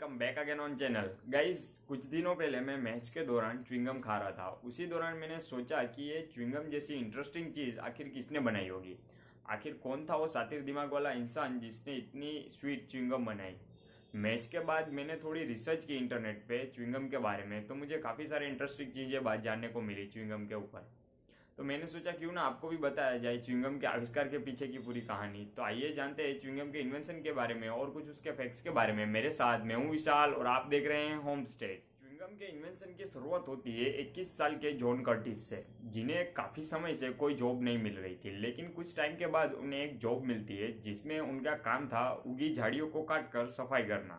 Welcome back again on channel. Guys, कुछ दिनों पहले मैं मैच के दौरान च्युइंगम खा रहा था। उसी दौरान मैंने सोचा कि ये च्युइंगम जैसी इंटरेस्टिंग चीज़ आखिर किसने बनाई होगी। आखिर कौन था वो सातिर दिमाग वाला इंसान जिसने इतनी स्वीट च्युइंगम बनाई। मैच के बाद मैंने थोड़ी रिसर्च की इंटरनेट पे च्युइंगम के बारे में, तो मुझे काफ़ी सारी इंटरेस्टिंग चीज़ें बात जानने को मिली च्युइंगम के ऊपर। तो मैंने सोचा क्यों ना आपको भी बताया जाए च्युइंगम के आविष्कार के पीछे की पूरी कहानी। तो आइए जानते हैं च्युइंगम के इन्वेंशन के बारे में और कुछ उसके फैक्ट्स के बारे में। मेरे साथ मैं हूँ विशाल और आप देख रहे हैं होमस्टेड। च्युइंगम के इन्वेंशन की शुरुआत होती है 21 साल के जॉन कर्टिस से, जिन्हें काफ़ी समय से कोई जॉब नहीं मिल रही थी। लेकिन कुछ टाइम के बाद उन्हें एक जॉब मिलती है जिसमें उनका काम था उगी झाड़ियों को काट कर सफाई करना।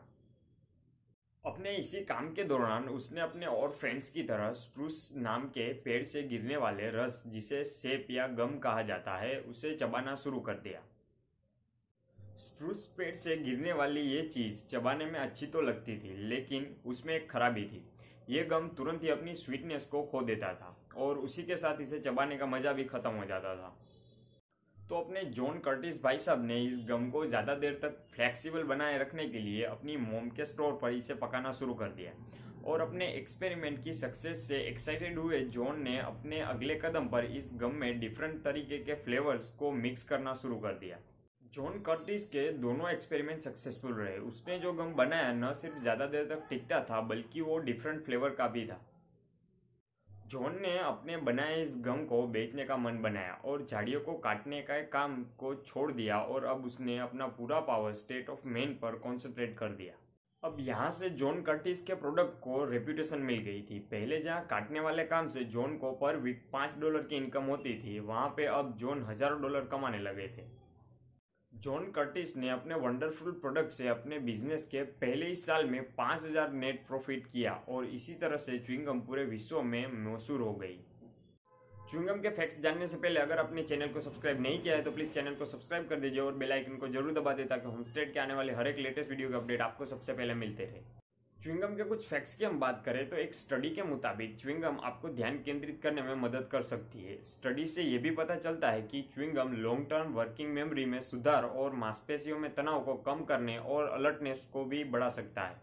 अपने इसी काम के दौरान उसने अपने और फ्रेंड्स की तरह स्प्रूस नाम के पेड़ से गिरने वाले रस, जिसे सेप या गम कहा जाता है, उसे चबाना शुरू कर दिया। स्प्रूस पेड़ से गिरने वाली ये चीज़ चबाने में अच्छी तो लगती थी, लेकिन उसमें एक खराबी थी। ये गम तुरंत ही अपनी स्वीटनेस को खो देता था और उसी के साथ इसे चबाने का मज़ा भी ख़त्म हो जाता था। तो अपने जॉन कर्टिस भाई साहब ने इस गम को ज़्यादा देर तक फ्लेक्सिबल बनाए रखने के लिए अपनी मोम के स्टोर पर इसे पकाना शुरू कर दिया। और अपने एक्सपेरिमेंट की सक्सेस से एक्साइटेड हुए जॉन ने अपने अगले कदम पर इस गम में डिफरेंट तरीके के फ्लेवर्स को मिक्स करना शुरू कर दिया। जॉन कर्टिस के दोनों एक्सपेरिमेंट सक्सेसफुल रहे। उसने जो गम बनाया न सिर्फ ज़्यादा देर तक टिकता था, बल्कि वो डिफरेंट फ्लेवर का भी था। जॉन ने अपने बनाए इस गम को बेचने का मन बनाया और झाड़ियों को काटने का काम को छोड़ दिया, और अब उसने अपना पूरा पावर स्टेट ऑफ मेन पर कॉन्सेंट्रेट कर दिया। अब यहाँ से जॉन कर्टिस के प्रोडक्ट को रेप्यूटेशन मिल गई थी। पहले जहाँ काटने वाले काम से जॉन को पर वीक $5 की इनकम होती थी, वहाँ पे अब जॉन हज़ारों डॉलर कमाने लगे थे। जॉन कर्टिस ने अपने वंडरफुल प्रोडक्ट से अपने बिजनेस के पहले ही साल में 5000 नेट प्रॉफिट किया, और इसी तरह से च्युइंगम पूरे विश्व में मशहूर हो गई। च्युइंगम के फैक्ट्स जानने से पहले अगर आपने चैनल को सब्सक्राइब नहीं किया है तो प्लीज़ चैनल को सब्सक्राइब कर दीजिए और बेल आइकन को जरूर दबा दें, ताकि होमस्टेड के आने वाले हर एक लेटेस्ट वीडियो के अपडेट आपको सबसे पहले मिलते रहे। च्युइंगम के कुछ फैक्ट्स की हम बात करें तो एक स्टडी के मुताबिक च्युइंगम आपको ध्यान केंद्रित करने में मदद कर सकती है। स्टडी से ये भी पता चलता है कि chewing gum long term working memory में सुधार और मांसपेशियों में तनाव को कम करने और अलर्टनेस को भी बढ़ा सकता है।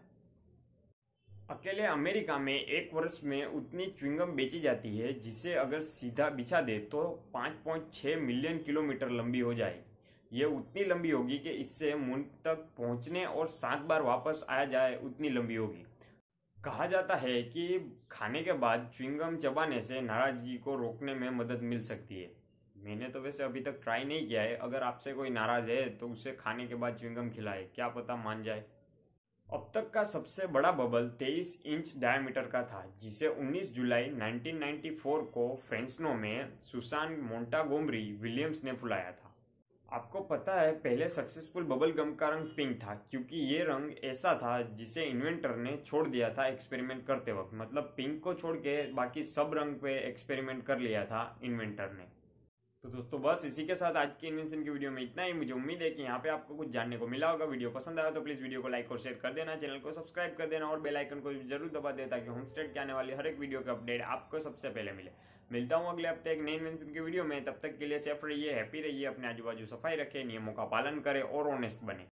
अकेले अमेरिका में एक वर्ष में उतनी च्युइंगम बेची जाती है जिसे अगर सीधा बिछा दे तो 5.6 मिलियन किलोमीटर लंबी हो जाएगी। ये उतनी लंबी होगी कि इससे मून तक पहुंचने और 7 बार वापस आया जाए उतनी लंबी होगी। कहा जाता है कि खाने के बाद च्युइंगम चबाने से नाराजगी को रोकने में मदद मिल सकती है। मैंने तो वैसे अभी तक ट्राई नहीं किया है। अगर आपसे कोई नाराज है तो उसे खाने के बाद च्युइंगम खिलाए, क्या पता मान जाए। अब तक का सबसे बड़ा बबल 23 इंच डायमीटर का था, जिसे 19 जुलाई 1994 को फ्रेंसनो में सुसान मोंटागोमरी विलियम्स ने फुलाया था। आपको पता है, पहले सक्सेसफुल बबल गम का रंग पिंक था, क्योंकि ये रंग ऐसा था जिसे इन्वेंटर ने छोड़ दिया था एक्सपेरिमेंट करते वक्त। मतलब पिंक को छोड़ के बाकी सब रंग पे एक्सपेरिमेंट कर लिया था इन्वेंटर ने। तो दोस्तों, बस इसी के साथ आज की इन्वेंशन की वीडियो में इतना ही। मुझे उम्मीद है कि यहाँ पे आपको कुछ जानने को मिला होगा। वीडियो पसंद आया तो प्लीज़ वीडियो को लाइक और शेयर कर देना, चैनल को सब्सक्राइब कर देना और बेल आइकन को जरूर दबा दें, ताकि होमस्टेड के आने वाली हर एक वीडियो का अपडेट आपको सबसे पहले मिले। मिलता हूँ अगले हफ्ते एक नई इन्वेंशन की वीडियो में। तब तक के लिए सेफ रहिए, हैप्पी रहिए, अपने आजू बाजू सफाई रखें, नियमों का पालन करें और ऑनेस्ट बने।